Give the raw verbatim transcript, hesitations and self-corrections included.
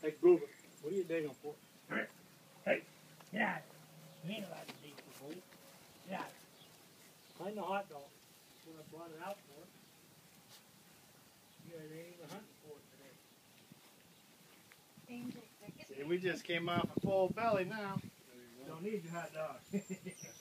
Hey, Goober, what are you digging for? Come here. Hey, get out of here. You ain't allowed to dig the hole. Get out of here. Find the hot dog. That's what I brought it out for. You guys ain't even hunting for it today. See, we just came off a full belly now. Don't need your hot dog.